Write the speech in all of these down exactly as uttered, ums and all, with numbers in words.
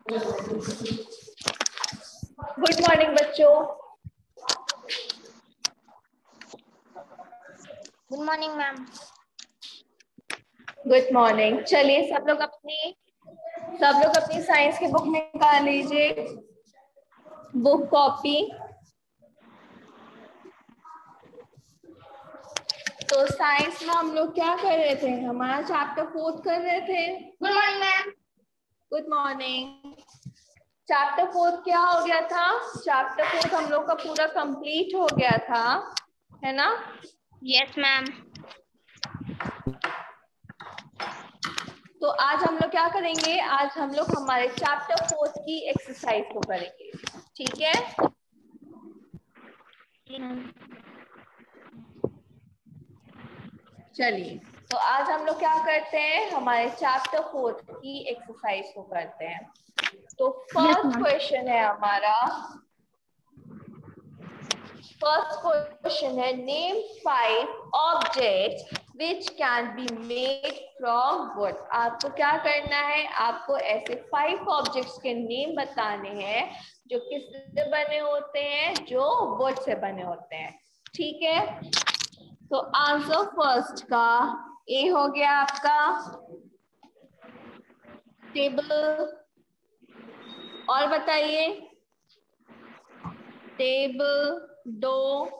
Good morning बच्चों। Good morning ma'am. Good morning. चलिए सब लोग अपनी सब लोग अपनी साइंस की बुक निकाल लीजिए, बुक कॉपी। तो साइंस में हम लोग क्या कर रहे थे? हमारा चैप्टर फोर्थ कर रहे थे। Good morning ma'am. Good morning. Chapter fourth क्या हो गया था? चैप्टर फोर्थ हम लोग का पूरा कंप्लीट हो गया था, है ना? Yes ma'am. तो आज हम लोग क्या करेंगे? आज हम लोग हमारे चैप्टर फोर्थ की एक्सरसाइज को करेंगे, ठीक है? चलिए, तो आज हम लोग क्या करते हैं? हमारे चैप्टर फोर्थ की एक्सरसाइज को करते हैं। तो फर्स्ट क्वेश्चन है हमारा, फर्स्ट क्वेश्चन है name five objects which can be made from wood. आपको क्या करना है? आपको ऐसे फाइव ऑब्जेक्ट्स के नेम बताने हैं जो किससे बने होते हैं? जो वुड से बने होते हैं, ठीक है? तो आंसर फर्स्ट का ए हो गया आपका टेबल। और बताइए, टेबल, डो,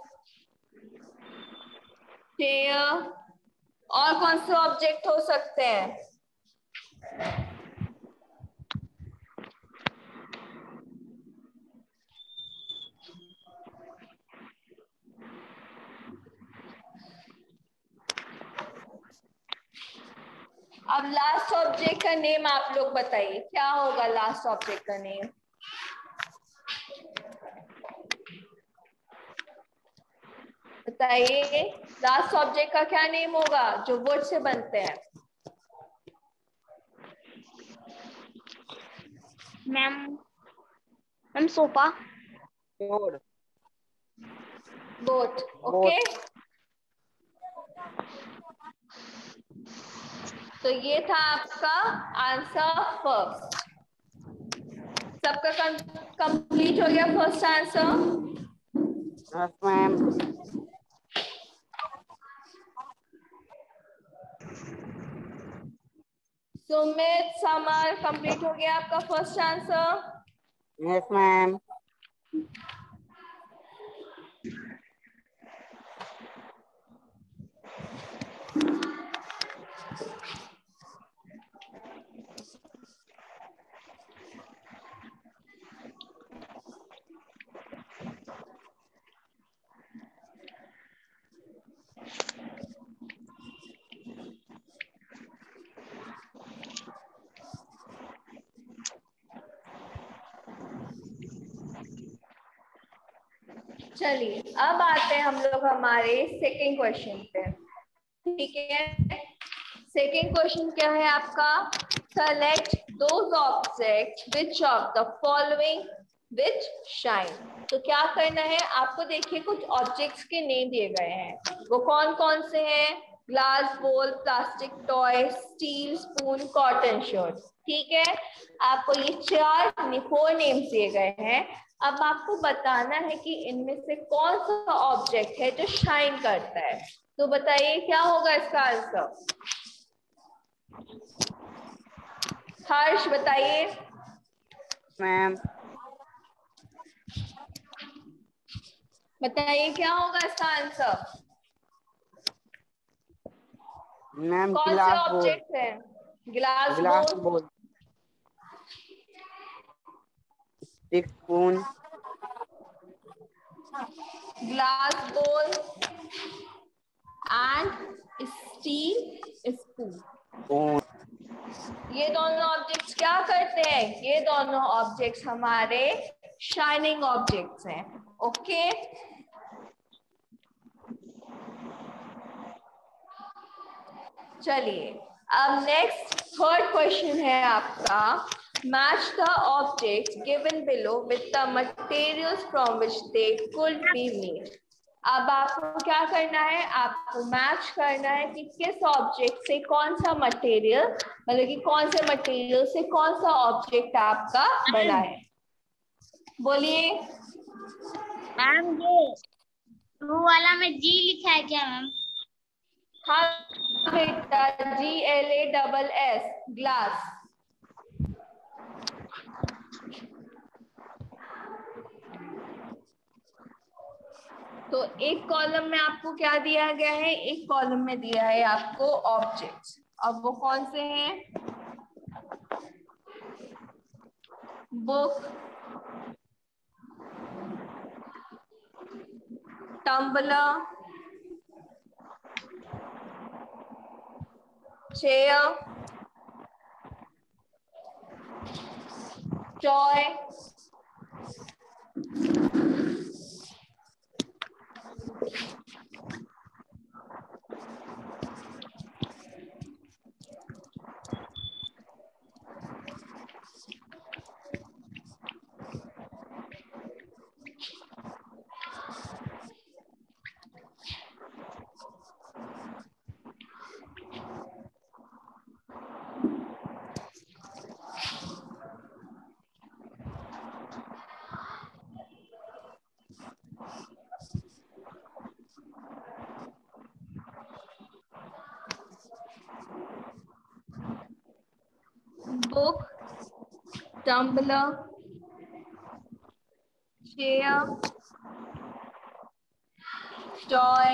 चेयर, और कौन से ऑब्जेक्ट हो सकते हैं? अब लास्ट ऑब्जेक्ट का नेम आप लोग बताइए, क्या होगा लास्ट ऑब्जेक्ट का नेम? बताइए, लास्ट ऑब्जेक्ट का क्या नेम होगा जो वुड से बनते हैं? Ma'am ma'am sofa. Board. Boat, okay. तो ये था आपका आंसर फर्स्ट। सबका कंप्लीट हो गया first answer? Yes ma'am. Sumit, Samar, complete हो गया आपका फर्स्ट आंसर? Yes ma'am. चलिए, अब आते हैं हम लोग हमारे सेकेंड क्वेश्चन पे, ठीक है? सेकेंड क्वेश्चन क्या है आपका? Select those object which of the following which shine. तो क्या करना है आपको? देखिए, कुछ ऑब्जेक्ट्स के नेम दिए गए हैं, वो कौन कौन से हैं? Glass bowl, plastic toy, steel spoon, cotton shirt, ठीक है? आपको ये चार फोर नेम्स दिए गए हैं। अब आपको बताना है कि इनमें से कौन सा ऑब्जेक्ट है जो शाइन करता है। तो बताइए क्या होगा इसका आंसर? हर्ष बताइए। मैम बताइए क्या होगा इसका आंसर? मैम कौन से गिलास बोल। ऑब्जेक्ट है? ग्लास गिलास bowl, bowl, stick spoon, glass bowl and steel spoon. Spoon. ये दोनों ऑब्जेक्ट्स क्या करते हैं? ये दोनों ऑब्जेक्ट्स हमारे शाइनिंग ऑब्जेक्ट्स हैं, ओके? चलिए, अब नेक्स्ट थर्ड क्वेश्चन है आपका, match the objects given below with the materials from which they could be made. अब आपको क्या करना है? आपको मैच करना है कि किस ऑब्जेक्ट से कौन सा मटेरियल मतलब कि कौन से मटेरियल से कौन सा ऑब्जेक्ट आपका बना है। बोलिए मैम ये टू वाला में जी लिखा है क्या मैम? हाँ बेटा, G L A double S, glass. तो एक कॉलम में आपको क्या दिया गया है, एक कॉलम में दिया है आपको ऑब्जेक्ट्स। अब वो कौन से हैं? Book, tumbler, chair, toy, book, tumbler, chair, toy.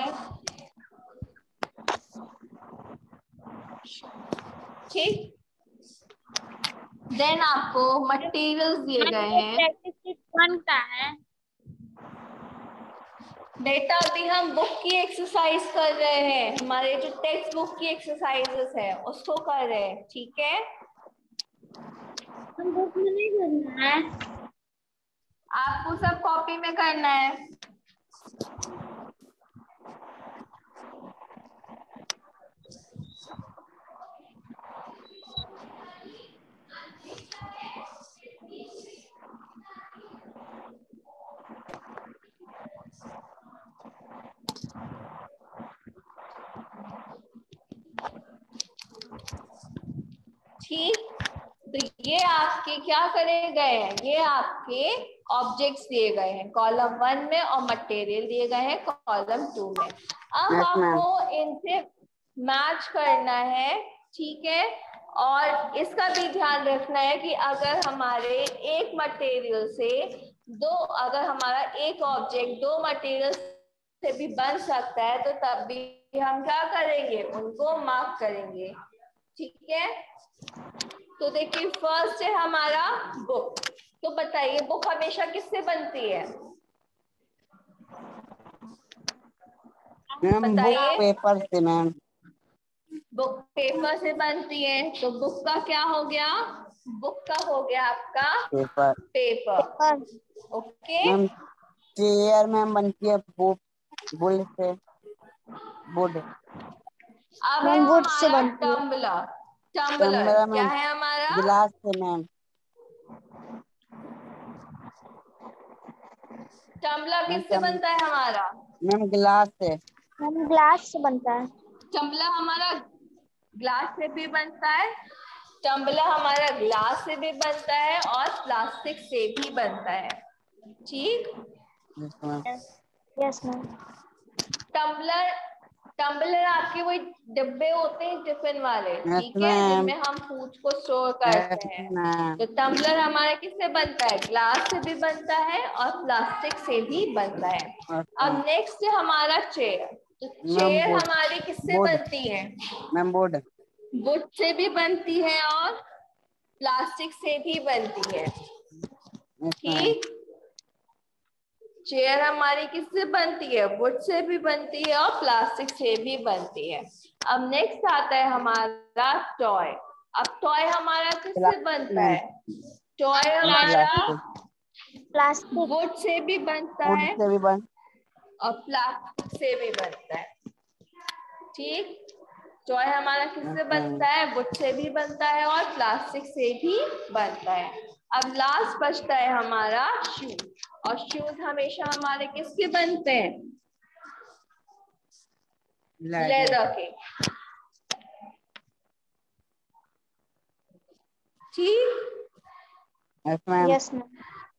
ठीक, देन आपको मटेरियल्स दिए गए हैं। प्रैक्टिस वन का है बेटा अभी हम बुक की एक्सरसाइज कर रहे हैं, हमारे जो टेक्स्ट बुक की एक्सरसाइजेस है उसको कर रहे हैं, ठीक है। हम बुक में नहीं करना है। आपको सब कॉपी में करना है। ठीक, तो ये आपके क्या करे गए हैं, ये आपके ऑब्जेक्ट्स दिए गए हैं कॉलम वन में और मटेरियल दिए गए हैं कॉलम टू में। अब Yes, ma'am. आपको इनसे मैच करना है, ठीक है। और इसका भी ध्यान रखना है कि अगर हमारे एक मटेरियल से दो, अगर हमारा एक ऑब्जेक्ट दो मटेरियल से भी बन सकता है तो तब भी हम क्या करेंगे, उनको मार्क करेंगे, ठीक है। तो देखिए फर्स्ट है हमारा बुक। तो बताइए बुक हमेशा किससे बनती है? मैम बुक बताइए। पेपर से मैम। बुक पेपर से बनती है, तो बुक का क्या हो गया, बुक का हो गया आपका paper. Paper. Paper. Okay, ma'am chair ma'am बनती है बुक बुल से, वुड। अब है मैम वुड से हमारा बनती है। टम्बलर। टम्बलर टम्बलर क्या मैम है हमारा? गिलास से मैम। टम्बलर मैम किससे बनता है हमारा? मैम गिलास से। मैम ग्लास से बनता है। टम्बलर हमारा ग्लास से भी बनता है, टम्बलर हमारा ग्लास से भी बनता है और प्लास्टिक से भी बनता है, ठीक। Yes ma'am. Yes ma'am. Tumbler tumbler आपके वही डिब्बे होते हैं टिफिन वाले, यस ठीक है, मैम। जिनमें हम फूड को स्टोर करते यस हैं। मैम। तो टम्बलर हमारा किससे बनता है? ग्लास से भी बनता है और प्लास्टिक से भी बनता है। अब नेक्स्ट है हमारा चेयर। तो मैम चेयर वुड। हमारी किससे वुड बनती है? Ma'am would. वुड से भी बनती है और प्लास्टिक से भी बनती है, यस मैम। ठीक। चेयर हमारी किससे बनती है? वुड से भी बनती है और प्लास्टिक से भी बनती है। अब नेक्स्ट आता है हमारा टॉय। अब टॉय हमारा किससे बनता मैम है? टॉय हमारा प्लास्टिक। प्लास्टिक। वुड से भी बनता वुड है से भी बन। और प्लास्टिक से भी बनता है, ठीक। टॉय हमारा किससे बनता है? वुड से भी बनता है और प्लास्टिक से भी बनता है। अब लास्ट बचता है हमारा शूज। और शूज हमेशा हमारे किसके बनते हैं? लेदर। लेदर के। ठीक, यस मैम। Yes ma'am.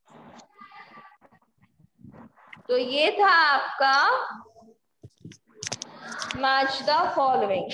तो ये था आपका मैच द फॉलोइंग।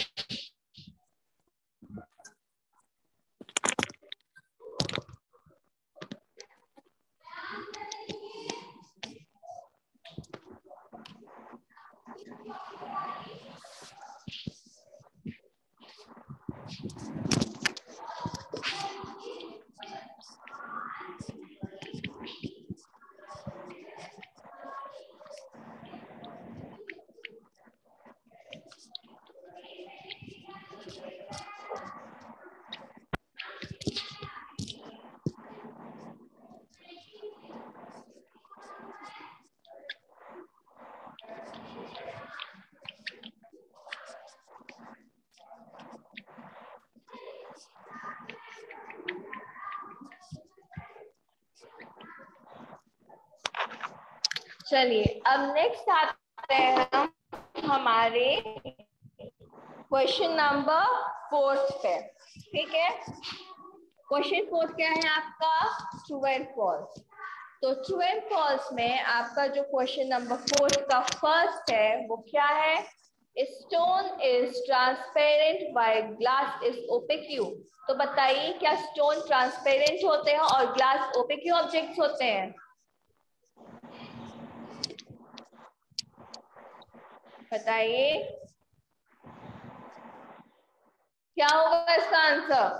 चलिए अब नेक्स्ट आते हैं हम हमारे क्वेश्चन नंबर फोर्थ पे। ठीक है, क्वेश्चन फोर्थ क्या है आपका? True and false. तो ट्रू एंड फॉल्स में आपका जो क्वेश्चन नंबर फोर्थ का फर्स्ट है वो क्या है? Stone is transparent while glass is opaque. तो बताइए क्या स्टोन ट्रांसपेरेंट होते हैं और ग्लास ओपेक्यू ऑब्जेक्ट्स होते हैं? बताइए क्या होगा इसका आंसर?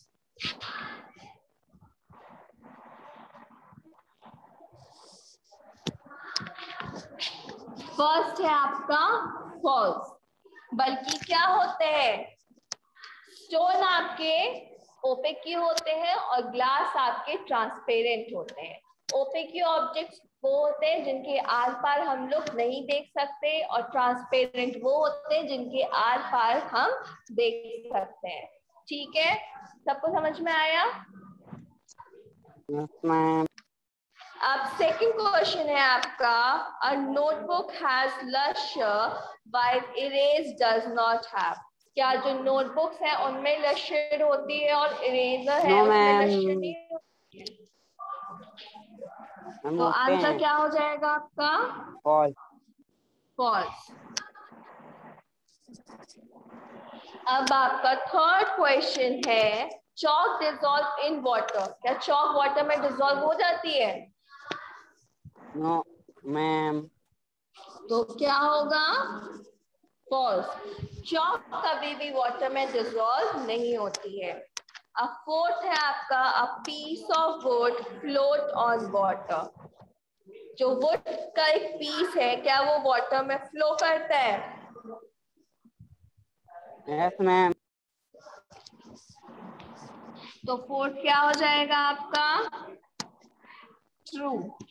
फर्स्ट है आपका फॉल्स। बल्कि क्या होते हैं? स्टोन आपके ओपेक्यू होते हैं और ग्लास आपके ट्रांसपेरेंट होते हैं। ओपेक्यू ऑब्जेक्ट्स वो होते हैं जिनके आर पार हम लोग नहीं देख सकते और ट्रांसपेरेंट वो होते हैं जिनके आर पार हम देख सकते हैं। ठीक है, सबको समझ में आया? Yes ma'am. अब सेकंड क्वेश्चन है आपका, a notebook has lustre while eraser does not have. क्या जो नोटबुक्स है उनमें लश्यर होती है और इरेजर है नो उसमें मैम। लश्यर नहीं होती है? हम तो होते आंसर हैं। क्या हो जाएगा आपका? फॉल्स। फॉल्स। अब आपका थर्ड क्वेश्चन है, चॉक डिसॉल्व इन वाटर। क्या चॉक वाटर में डिसॉल्व हो जाती है? No ma'am. तो क्या होगा? फॉल्स। चॉक कभी भी वाटर में डिसॉल्व नहीं होती है। अब फोर्थ है आपका, a piece of wood float on water. जो वुड का एक पीस है क्या वो वाटर में फ्लो करता है? Yes ma'am. तो फोर्थ क्या हो जाएगा आपका? ट्रू।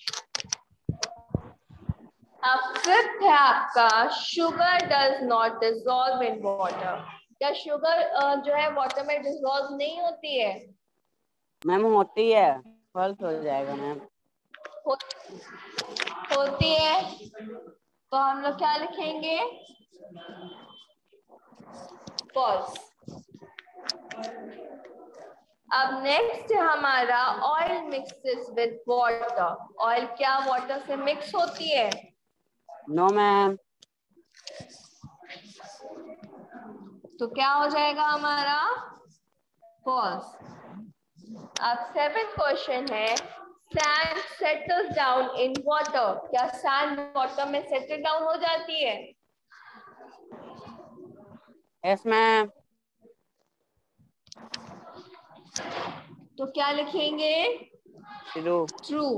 अब फिफ्थ है आपका, sugar does not dissolve in water. क्या शुगर जो है वाटर में डिसॉल्व नहीं होती है? मैम होती है। फॉल्स हो जाएगा मैम। हो, होती है। तो हम लोग क्या लिखेंगे? फॉल्स। अब नेक्स्ट है हमारा, oil mixes with water. Oil क्या वाटर से मिक्स होती है? No ma'am. तो क्या हो जाएगा हमारा? फॉल्स। अब सेवेंथ क्वेश्चन है, sand settles down in water. क्या सैंड वाटर में सेटल डाउन हो जाती है? Yes ma'am. तो क्या लिखेंगे? ट्रू। ट्रू।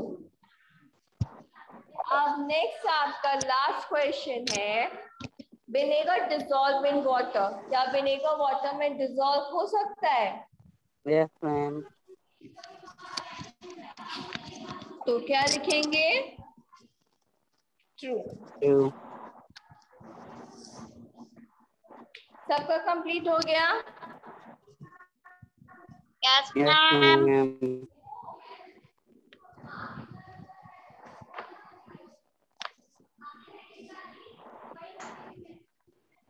अब नेक्स्ट आपका लास्ट क्वेश्चन है, विनेगर डिसॉल्व इन वाटर। क्या विनेगर वाटर में डिसॉल्व हो सकता है? Yes ma'am. तो क्या लिखेंगे? ट्रू। ट्रू। सबका कंप्लीट हो गया? Yes yes ma'am. मैम।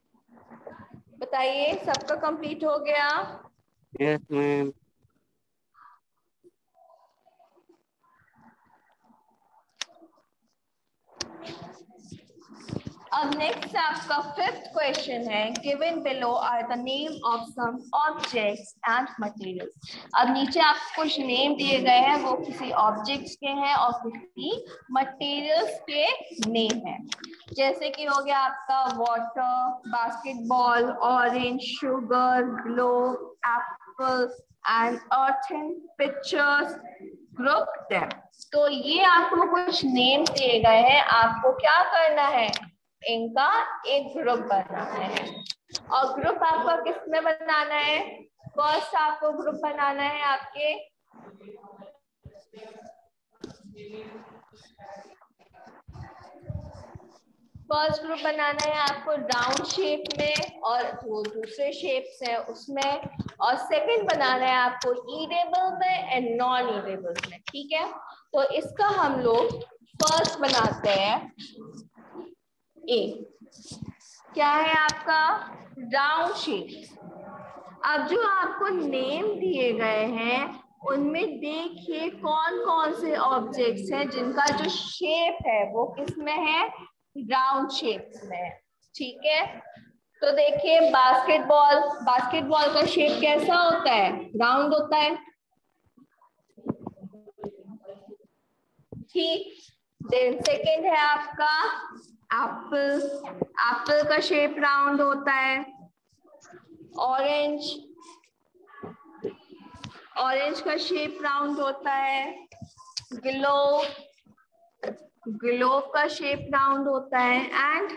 बताइए सबका कंप्लीट हो गया? Yes ma'am. अब नेक्स्ट आपका फिफ्थ क्वेश्चन है, given below are the name of some objects and materials. अब नीचे आपको कुछ नेम दिए गए हैं, वो किसी ऑब्जेक्ट्स के हैं और किसी मटेरियल्स के नेम हैं। जैसे कि हो गया आपका water, basketball, orange, sugar, globe, apple and earthing, pictures, group, dam. तो ये आपको कुछ नेम दिए गए हैं, आपको क्या करना है, इनका एक ग्रुप बनाना है। और ग्रुप आपका किस में बनाना है, फर्स्ट आपको ग्रुप बनाना है आपके फर्स्ट ग्रुप बनाना है आपको राउंड शेप में, और वो दूसरे शेप्स हैं उसमें। और सेकंड बनाना है आपको ईटेबल में एंड नॉन ईटेबल में। ठीक है, तो इसका हम लोग फर्स्ट बनाते हैं ए, क्या है आपका राउंड शेप। अब जो आपको नेम दिए गए हैं उनमें देखिए कौन कौन से ऑब्जेक्ट्स हैं जिनका जो शेप है वो किसमें है, राउंड शेप्स में है। ठीक है, तो देखिए बास्केटबॉल, बास्केटबॉल का शेप कैसा होता है, राउंड होता है। ठीक, देन सेकेंड है आपका एप्पल, एप्पल का शेप राउंड होता है। ऑरेंज, ऑरेंज का शेप राउंड होता है। ग्लोब, ग्लोब का शेप राउंड होता है। एंड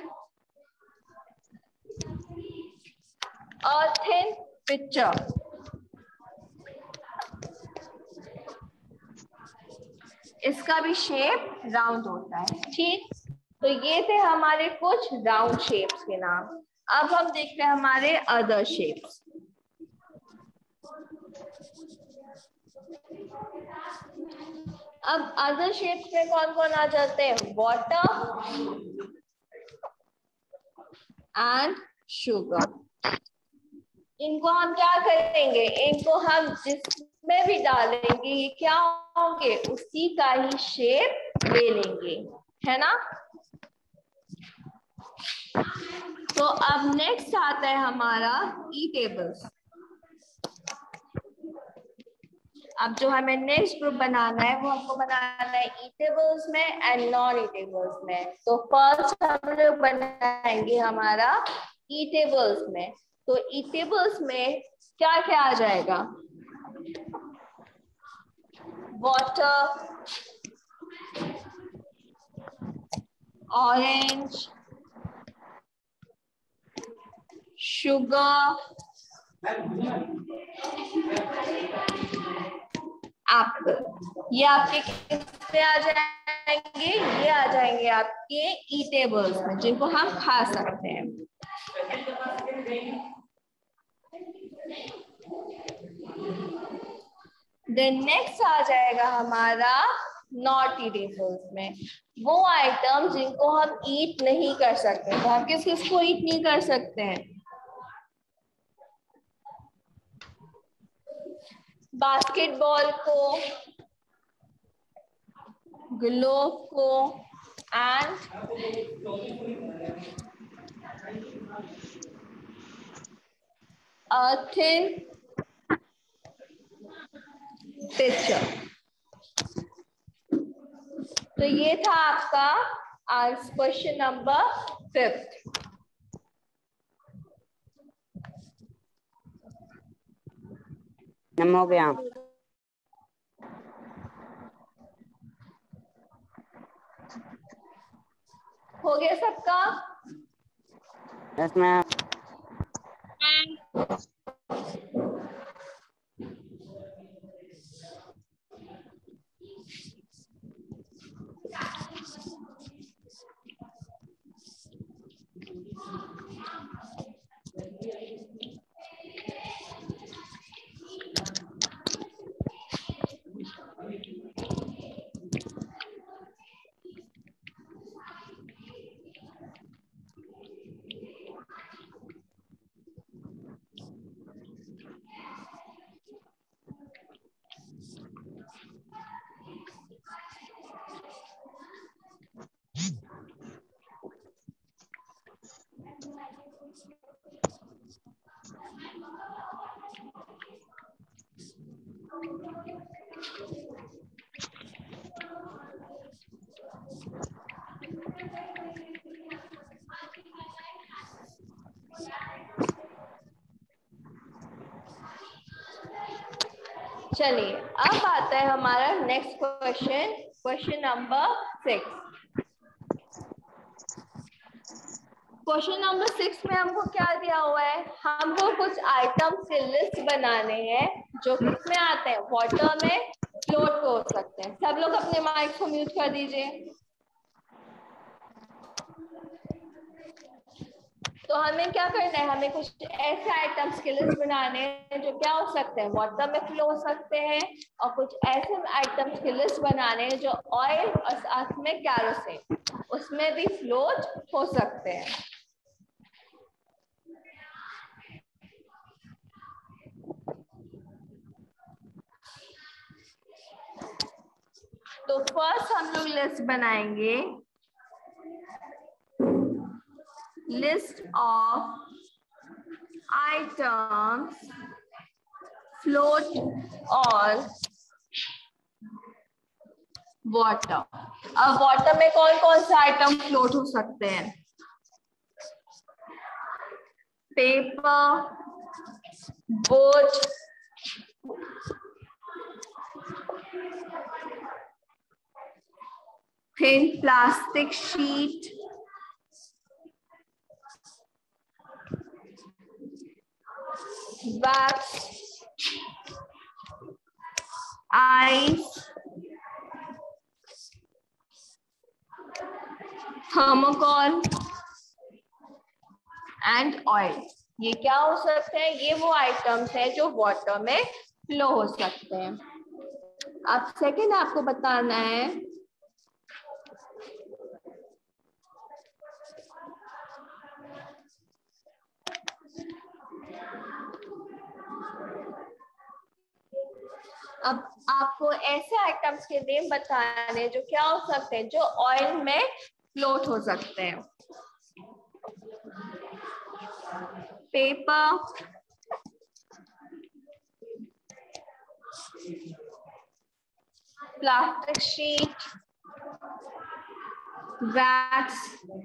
अर्थिंग पिक्चर, इसका भी शेप राउंड होता है। ठीक, तो ये थे हमारे कुछ राउंड शेप्स के नाम। अब हम देखते हैं हमारे अदर शेप्स। अब अदर शेप्स में कौन कौन आ जाते हैं, वाटर एंड शुगर। इनको हम क्या करेंगे, इनको हम जिसमें भी डालेंगे ये क्या होंगे, उसी का ही शेप ले लेंगे, है ना। तो अब नेक्स्ट आता है हमारा ईटेबल्स। अब जो हमें नेक्स्ट ग्रुप बनाना है वो हमको बनाना है ईटेबल्स में एंड नॉन ईटेबल्स में। तो फर्स्ट हम लोग बनाएंगे हमारा ईटेबल्स में। तो ईटेबल्स में क्या क्या आ जाएगा, वाटर, ऑरेंज, शुगर, एप्पल, ये आपके किससे आ जाएंगे, ये आ जाएंगे आपके ईटेबल्स में जिनको हम खा सकते हैं। देन नेक्स्ट आ जाएगा हमारा नॉट ईटेबल्स में, वो आइटम जिनको हम ईट नहीं कर सकते। तो हम किस किस को ईट नहीं कर सकते हैं, बास्केटबॉल को, ग्लोब को एंड अर्थिंग पिक्चर। तो ये था आपका आज क्वेश्चन नंबर फिफ्थ। हो गया, हो गया सबका, इसमें चलिए अब आता है हमारा next question, question number six. Question number six में हमको क्या दिया हुआ है, हमको कुछ आइटम्स के लिस्ट बनाने हैं जो किसमें आते हैं, वाटर में फ्लोट हो सकते हैं। सब लोग अपने माइक को म्यूट कर दीजिए। तो हमें क्या करना है, हमें कुछ ऐसे आइटम्स के लिस्ट बनाने हैं जो क्या हो सकते हैं, वाटर में फ्लो हो सकते हैं, और कुछ ऐसे आइटम्स के लिस्ट बनाने हैं जो ऑयल और साथ में कैरोसिन उसमें भी फ्लोट हो सकते हैं। तो फर्स्ट हम लोग लिस्ट बनाएंगे, list of items float on water। अब वाटर में कौन कौन से आइटम फ्लोट हो सकते हैं, paper, boat, thin plastic sheet, wax, ice, thermocol and oil. ये क्या हो सकते हैं, ये वो आइटम्स हैं जो वाटर में फ्लो हो सकते हैं। अब सेकंड आपको बताना है अब आपको ऐसे आइटम्स के नेम बताने जो क्या हो सकते हैं, जो ऑयल में फ्लोट हो सकते हैं। Paper, plastic sheet, wax,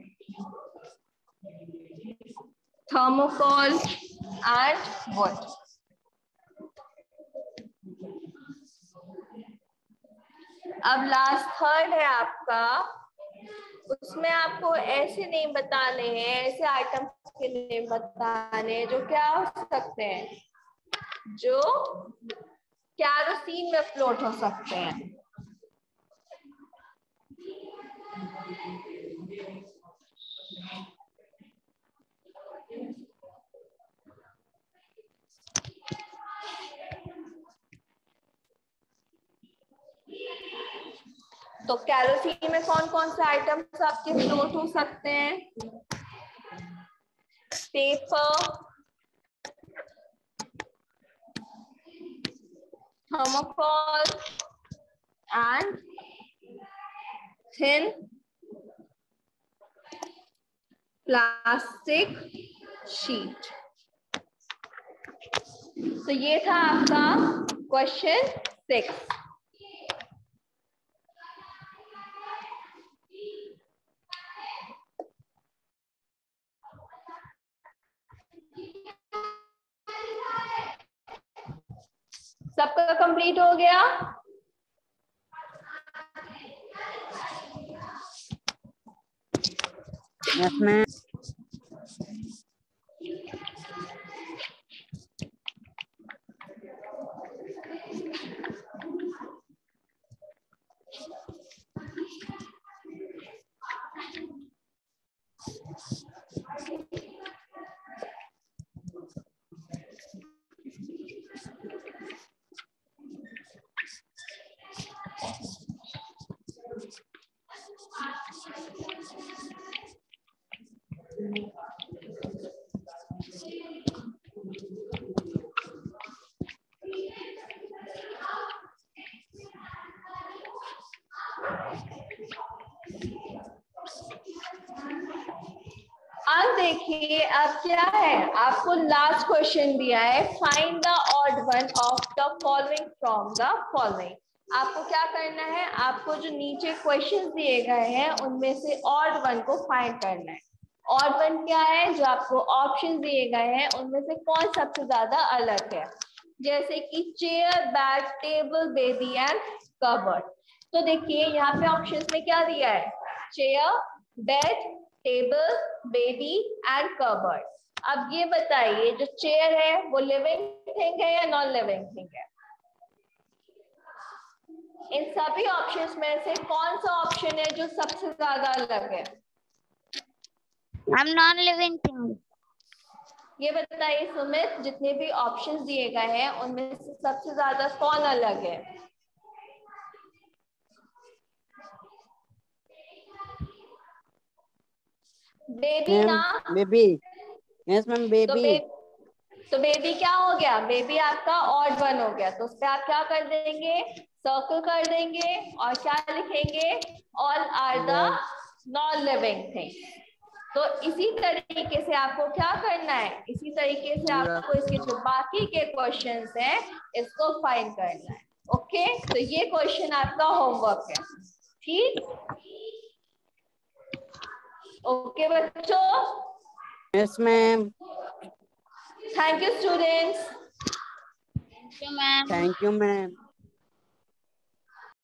thermocol and wood. अब लास्ट थर्ड है आपका, उसमें आपको ऐसे नेम बताने हैं, ऐसे आइटम्स के नेम बताने हैं जो क्या हो सकते हैं, जो कैरोसिन में फ्लोट हो सकते हैं। तो कैरोसिन में कौन कौन से आइटम्स आपके फ्लोट हो सकते हैं, paper, thermocol and thin plastic sheet. तो ये था आपका क्वेश्चन सिक्स। सबका कंप्लीट हो गया? Yes ma'am. अब देखिए अब क्या है, आपको लास्ट क्वेश्चन दिया है, find the odd one of the following from the following. आपको क्या करना है, आपको जो नीचे क्वेश्चन दिए गए हैं उनमें से ऑड वन को फाइंड करना है। ऑड वन क्या है, जो आपको ऑप्शन दिए गए हैं उनमें से कौन सबसे ज्यादा अलग है। जैसे कि chair, bed, table, baby and cupboard. तो देखिए यहाँ पे ऑप्शंस में क्या दिया है, chair, bed, table, baby and cupboard. अब ये बताइए जो चेयर है वो लिविंग थिंग है या नॉन लिविंग थिंग है? इन सभी ऑप्शंस में से कौन सा ऑप्शन है जो सबसे ज्यादा अलग है? Ma'am non living thing. ये बताइए सुमित, जितने भी ऑप्शंस दिए गए हैं उनमें से सबसे ज्यादा कौन अलग है? बेबी ना? बेबी। यस मैम, तो बेबी। बे, तो बेबी क्या हो गया, बेबी आपका ऑड वन हो गया, तो उस पर आप क्या कर देंगे, सर्कल कर देंगे और क्या लिखेंगे, all are the non living thing. तो इसी तरीके से आपको क्या करना है, इसी तरीके से आपको इसके जो बाकी के क्वेश्चंस हैं इसको फाइंड करना है। ओके, तो ये क्वेश्चन आपका होमवर्क है, ठीक? ओके बच्चों, yes ma'am. Thank you students. Thank you ma'am. Thank you ma'am.